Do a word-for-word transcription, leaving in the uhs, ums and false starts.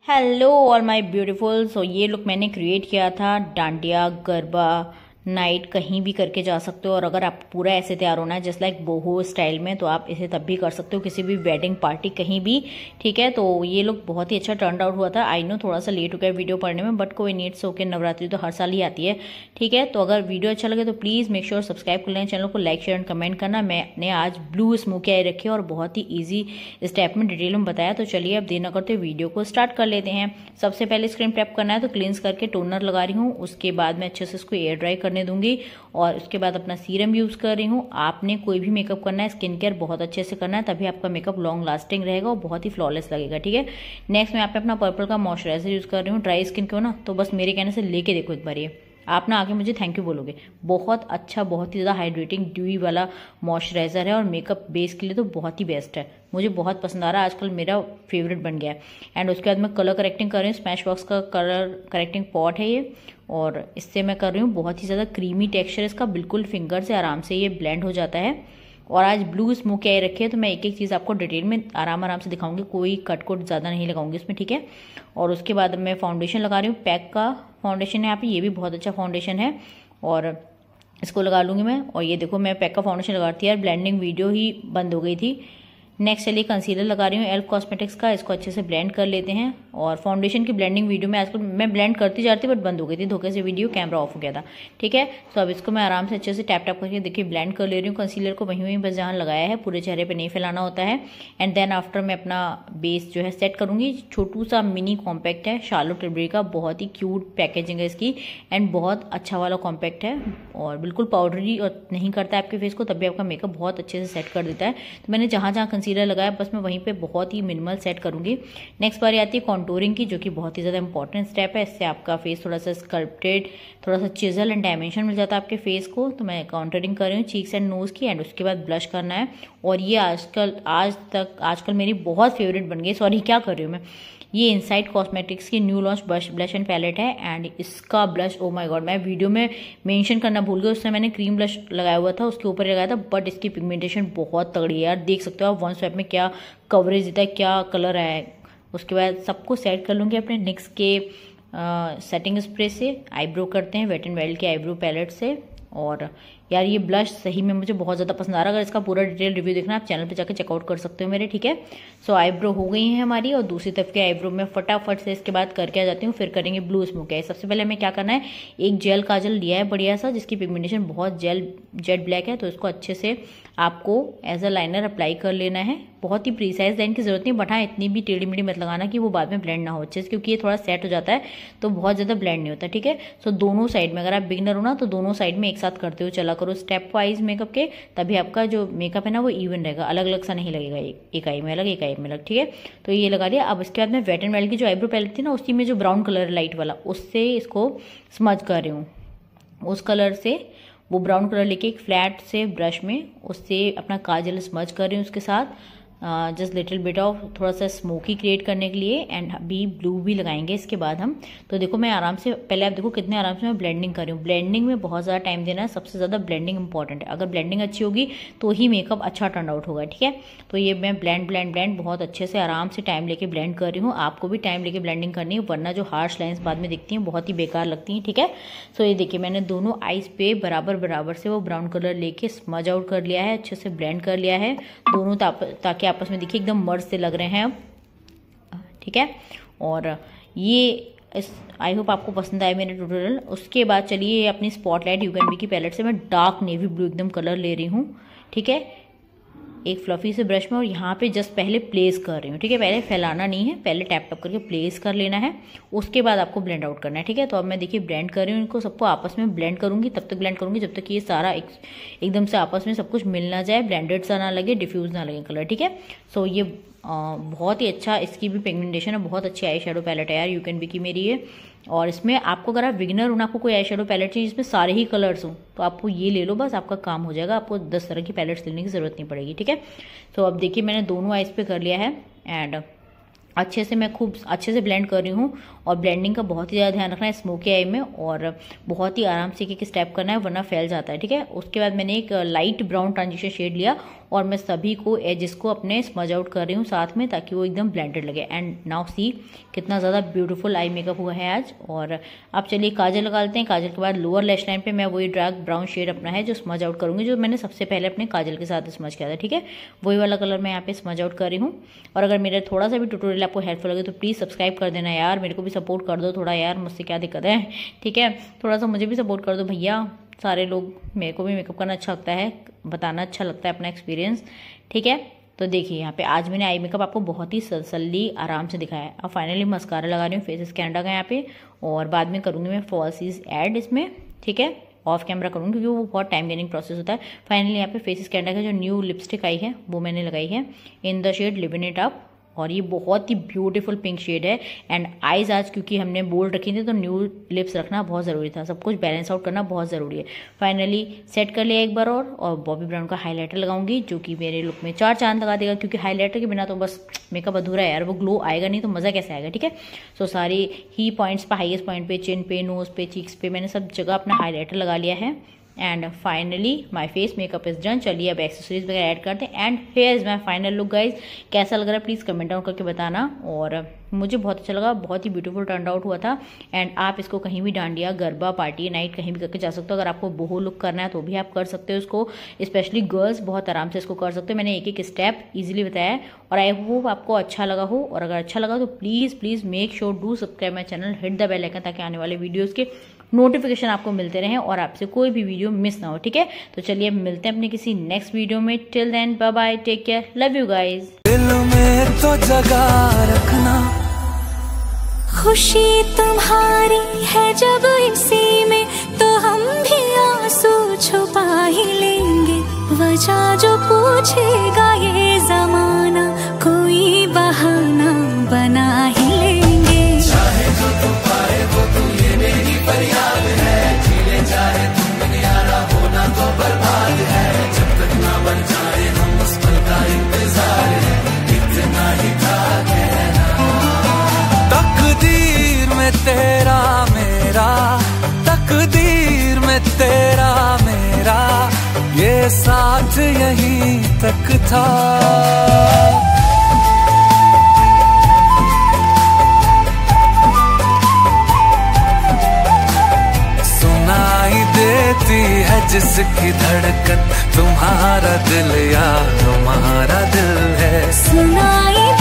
Hello all my beautiful. So ये look मैंने create किया था डांडिया गरबा नाइट कहीं भी करके जा सकते हो। और अगर आप पूरा ऐसे तैयार होना है जस्ट लाइक बोहो स्टाइल में, तो आप इसे तब भी कर सकते हो, किसी भी वेडिंग पार्टी कहीं भी। ठीक है, तो ये लुक बहुत ही अच्छा टर्न आउट हुआ था। आई नो थोड़ा सा लेट हो गया वीडियो पढ़ने में, बट कोई नीड्स होकर नवरात्रि तो हर साल ही आती है। ठीक है, तो अगर वीडियो अच्छा लगे तो प्लीज़ मेक श्योर सब्सक्राइब कर लें चैनल को, लाइक शेयर एंड कमेंट करना। मैंने आज ब्लू स्मोकी आई रखी है और बहुत ही ईजी स्टेप में डिटेल में बताया। तो चलिए अब देर न करते वीडियो को स्टार्ट कर लेते हैं। सबसे पहले स्क्रीन टैप करना है, तो क्लींस करके टोनर लगा रही हूँ। उसके बाद मैं अच्छे से इसको एयर ड्राई करने दूंगी और उसके बाद अपना सीरम यूज कर रही हूँ। आपने कोई भी मेकअप करना है स्किन केयर बहुत अच्छे से करना है, तभी आपका मेकअप लॉन्ग लास्टिंग रहेगा और बहुत ही फ्लॉलेस लगेगा। ठीक है, नेक्स्ट मैं यहाँ पे अपना पर्पल का मॉइस्चराइजर यूज कर रही हूँ। ड्राई स्किन को ना तो बस मेरे कहने से लेके देखो एक बार, ये आप ना आगे मुझे थैंक यू बोलोगे। बहुत अच्छा, बहुत ही ज़्यादा हाइड्रेटिंग ड्यूई वाला मॉइस्चराइजर है और मेकअप बेस के लिए तो बहुत ही बेस्ट है। मुझे बहुत पसंद आ रहा है, आजकल मेरा फेवरेट बन गया है। एंड उसके बाद मैं कलर करेक्टिंग कर रही हूँ। स्मैश बॉक्स का कलर करेक्टिंग पॉट है ये, और इससे मैं कर रही हूँ। बहुत ही ज़्यादा क्रीमी टेक्सचर इसका, बिल्कुल फिंगर से आराम से ये ब्लेंड हो जाता है। और आज ब्लू स्मोकी आई रखी है तो मैं एक एक चीज़ आपको डिटेल में आराम आराम से दिखाऊंगी, कोई कट कोट ज़्यादा नहीं लगाऊंगी इसमें। ठीक है, और उसके बाद मैं फाउंडेशन लगा रही हूँ। पैक का फाउंडेशन है यहाँ पे, ये भी बहुत अच्छा फाउंडेशन है और इसको लगा लूंगी मैं। और ये देखो मैं पैक का फाउंडेशन लगाती थी यार, ब्लेंडिंग वीडियो ही बंद हो गई थी। नेक्स्ट चलिए कंसीलर लगा रही हूँ एल्फ कॉस्मेटिक्स का, इसको अच्छे से ब्लेंड कर लेते हैं। और फाउंडेशन की ब्लेंडिंग वीडियो में आजकल मैं ब्लेंड करती जाती बट बंद हो गई थी धोखे से वीडियो, कैमरा ऑफ हो गया था। ठीक है, तो अब इसको मैं आराम से अच्छे से टैप टैप करके देखिए ब्लेंड कर ले रही हूँ। कंसीलर को वहीं वहीं बस जहाँ लगाया है, पूरे चेहरे पर नहीं फैलाना होता है। एंड देन आफ्टर मैं अपना बेस जो है सेट करूंगी। छोटू सा मिनी कॉम्पैक्ट है शार्लोट टिल्बरी का, बहुत ही क्यूट पैकेजिंग है इसकी एंड बहुत अच्छा वाला कॉम्पैक्ट है और बिल्कुल पाउडरी और नहीं करता है आपके फेस को, तभी आपका मेकअप बहुत अच्छे से सेट कर देता है। तो मैंने जहाँ जहाँ कंसीलर लगाया बस मैं वहीं पे बहुत ही मिनिमल सेट करूंगी। नेक्स्ट बारी आती है कॉन्टूरिंग की, जो कि बहुत ही ज़्यादा इंपॉर्टेंट स्टेप है। इससे आपका फेस थोड़ा सा स्कल्प्टेड, थोड़ा सा चिजल एंड डायमेंशन मिल जाता है आपके फेस को। तो मैं कॉन्टूरिंग कर रही हूँ चीक्स एंड नोज की, एंड उसके बाद ब्लश करना है। और ये आजकल आज तक आजकल मेरी बहुत फेवरेट बन गई। सॉरी क्या कर रही हूँ मैं, ये इनसाइड कॉस्मेटिक्स की new launch blush blush and palette है। एंड इसका ब्लश ओ माय गॉड, मैं वीडियो में मेंशन करना भूल गई, उससे मैंने क्रीम ब्लश लगाया हुआ था, उसके ऊपर लगाया था, बट इसकी पिगमेंटेशन बहुत तगड़ी है यार। देख सकते हो आप वन स्वैप में क्या कवरेज देता है, क्या कलर है। उसके बाद सबको सेट कर लूँगी अपने निक्स के सेटिंग स्प्रे से। आईब्रो करते हैं वेट एंड वाइल्ड के आईब्रो पैलेट से। और यार ये ब्लश सही में मुझे बहुत ज़्यादा पसंद आ रहा है। अगर इसका पूरा डिटेल रिव्यू देखना आप चैनल पे जाकर चेकआउट कर सकते हो मेरे। ठीक है, सो आईब्रो हो गई है हमारी, और दूसरी तरफ के आईब्रो में फटाफट से इसके बाद करके आ जाती हूँ। फिर करेंगे ब्लू स्मोकी आई। सबसे पहले हमें क्या करना है, एक जेल काजल लिया है बढ़िया सा, जिसकी पिगमेंटेशन बहुत जेल जेड ब्लैक है, तो इसको अच्छे से आपको एज अ लाइनर अप्लाई कर लेना है। बहुत ही प्रीसाइज लाइन की जरूरत नहीं, बट हाँ इतनी भी टेढ़ी मेढ़ी मत लगाना कि वो बाद में ब्लेंड ना हो अच्छे से, क्योंकि ये थोड़ा सेट हो जाता है तो बहुत ज़्यादा ब्लेंड नहीं होता। ठीक है, सो दोनों साइड में, अगर आप बिगनर हो ना तो दोनों साइड में एक साथ करते हो चला करो स्टेप वाइज मेकअप के, तभी आपका जो मेकअप है ना वो इवन रहेगा, अलग अलग सा नहीं लगेगा, एक आई में अलग एक आई में अलग। ठीक है, तो ये लगा दिया। अब इसके बाद मैं वेट एंड वाइल्ड की जो आईब्रो पैलेट थी ना, उसी में जो ब्राउन कलर लाइट वाला, उससे इसको स्मज कर रही हूँ। उस कलर से वो ब्राउन कलर लेके एक फ्लैट से ब्रश में उससे अपना काजल स्मज कर रही हूँ उसके साथ, जस्ट लिटिल बिट ऑफ थोड़ा सा स्मोकी क्रिएट करने के लिए। एंड अभी ब्लू भी लगाएंगे इसके बाद हम। तो देखो मैं आराम से, पहले आप देखो कितने आराम से मैं ब्लेंडिंग कर रही हूँ। ब्लेंडिंग में बहुत ज़्यादा टाइम देना है, सबसे ज़्यादा ब्लेंडिंग इंपॉर्टेंट है। अगर ब्लेंडिंग अच्छी होगी तो ही मेकअप अच्छा टर्न आउट होगा। ठीक है, तो ये मैं ब्लेंड ब्लेंड ब्लेंड बहुत अच्छे से आराम से टाइम लेके ब्लेंड कर रही हूँ। आपको भी टाइम लेके ब्लेंडिंग करनी है, वरना जो हार्श लाइन्स बाद में दिखती हैं बहुत ही बेकार लगती हैं। ठीक है, सो ये देखिए मैंने दोनों आईज पे बराबर बराबर से वो ब्राउन कलर लेके स्मज आउट कर लिया है, अच्छे से ब्लेंड कर लिया है दोनों, ताकि आपस में देखिए एकदम मर्ज से लग रहे हैं अब। ठीक है, और ये इस आई होप आपको पसंद आए मेरे ट्यूटोरियल। उसके बाद चलिए अपनी स्पॉटलाइट यू कैन बी की पैलेट से मैं डार्क नेवी ब्लू एकदम कलर ले रही हूँ। ठीक है, एक फ्लफी से ब्रश में, और यहाँ पे जस्ट पहले प्लेस कर रही हूँ। ठीक है, पहले फैलाना नहीं है, पहले टैप टैप करके प्लेस कर लेना है, उसके बाद आपको ब्लेंड आउट करना है। ठीक है, तो अब मैं देखिए ब्लेंड कर रही हूँ, इनको सबको आपस में ब्लेंड करूंगी, तब तक ब्लेंड करूंगी जब तक ये सारा एक, एकदम से आपस में सब कुछ मिल ना जाए, ब्लेंडेड सा ना लगे, डिफ्यूज ना लगे कलर। ठीक है, सो ये आ, बहुत ही अच्छा, इसकी भी पिगमेंटेशन है, बहुत अच्छी आई शेडो पैलेट है यार यू कैन बी की मेरी ये। और इसमें आपको, अगर आप बिगिनर हो ना, आपको कोई आई शेडो पैलेट चाहिए जिसमें सारे ही कलर्स हो, तो आपको ये ले लो, बस आपका काम हो जाएगा, आपको दस तरह की पैलेट्स लेने की जरूरत नहीं पड़ेगी। ठीक है, तो अब देखिए मैंने दोनों आईज पे कर लिया है। एंड अच्छे से मैं खूब अच्छे से ब्लेंड कर रही हूँ। और ब्लेंडिंग का बहुत ही ज़्यादा ध्यान रखना है स्मोकी आई में, और बहुत ही आराम से एक एक स्टेप करना है वरना फैल जाता है, ठीक है। उसके बाद मैंने एक लाइट ब्राउन ट्रांजिशन शेड लिया और मैं सभी को एजेस को अपने स्मज आउट कर रही हूँ साथ में, ताकि वो एकदम ब्लेंडेड लगे। एंड नाउ सी कितना ज़्यादा ब्यूटीफुल आई मेकअप हुआ है आज। और अब चलिए काजल लगा लेते हैं। काजल के बाद लोअर लैश लाइन पे मैं वही डार्क ब्राउन शेड अपना है जो स्मज आउट करूँगी, जो मैंने सबसे पहले अपने काजल के साथ स्मज किया था, ठीक है। वही वाला कलर मैं यहाँ पे स्मज आउट कर रही हूँ। और अगर मेरा थोड़ा सा भी ट्यूटोरियल आपको हेल्पफुल लगे तो प्लीज़ सब्सक्राइब कर देना यार, मेरे को भी सपोर्ट कर दो थोड़ा यार, मुझसे क्या दिक्कत है, ठीक है। थोड़ा सा मुझे भी सपोर्ट कर दो भैया, सारे लोग, मेरे को भी मेकअप करना अच्छा लगता है, बताना अच्छा लगता है अपना एक्सपीरियंस, ठीक है। तो देखिए यहाँ पे आज मैंने आई मेकअप आपको बहुत ही तसल्ली आराम से दिखाया है। अब फाइनली मस्कारा लगा रही हूँ फेसेस कैनेडा का यहाँ पे, और बाद में करूँगी मैं फॉल्सीज ऐड इसमें, ठीक है। ऑफ कैमरा करूँगी क्योंकि वो बहुत टाइम गेनिंग प्रोसेस होता है। फाइनली यहाँ पे फेसेस कैनेडा का जो न्यू लिपस्टिक आई है वो मैंने लगाई है in the shade living it up, और ये बहुत ही ब्यूटीफुल पिंक शेड है। एंड आईज आज क्योंकि हमने बोल्ड रखी थी तो न्यू लिप्स रखना बहुत ज़रूरी था, सब कुछ बैलेंस आउट करना बहुत ज़रूरी है। फाइनली सेट कर लिया एक बार और और बॉबी ब्राउन का हाइलाइटर लगाऊंगी जो कि मेरे लुक में चार चांद लगा देगा, क्योंकि हाइलाइटर के बिना तो बस मेकअप अधूरा है यार, वो ग्लो आएगा नहीं तो मज़ा कैसे आएगा, ठीक है। सो सारी ही पॉइंट्स पर, हाईएस्ट पॉइंट पे, चिन पे, नोज पे, चीक्स पे मैंने सब जगह अपना हाईलाइटर लगा लिया है। And finally my face makeup is done. चलिए अब एक्सेसरीज वगैरह ऐड करते हैं। And hair is my final look guys. कैसा लग रहा है प्लीज़ कमेंट डाउन करके बताना। और मुझे बहुत अच्छा लगा, बहुत ही ब्यूटीफुल टर्न आउट हुआ था। एंड आप इसको कहीं भी डांडिया, गरबा, पार्टी, नाइट कहीं भी करके जा सकते हो। अगर आपको बोहो लुक करना है तो भी आप कर सकते हो इसको, स्पेशली गर्ल्स बहुत आराम से इसको कर सकते हो। मैंने एक एक स्टेप ईजिली बताया है और आई होप आपको अच्छा लगा हो। और अगर अच्छा लगा तो please please make sure do subscribe my channel, hit the bell icon, ताकि आने वाले वीडियोज़ के नोटिफिकेशन आपको मिलते रहें और आपसे कोई भी वीडियो मिस ना हो, ठीक है। तो चलिए मिलते हैं अपने किसी नेक्स्ट वीडियो में। Till then bye bye, take care, love you guys. दिल में तो जगह रखना, खुशी तुम्हारी है जब इसी में, तो हम भी आंसू छुपा ही लेंगे। वजह जो पूछेगा ये जमाना, कोई बहाना बना ही लेंगे। चाहे जो तू पाए वो तू, ये मेरी फरियाद है। जीने चाहे तुम दुनियारा, होना तो बर्बाद है। जब तक ना बन जाए हम उस पल का इंतजार है, इतना ही था कहना। तकदीर में तेरा मेरा, तकदीर में तेरा मेरा, ये साथ यहीं तक था। देती है जिसकी धड़कन, तुम्हारा दिल या हमारा दिल है। सुनाई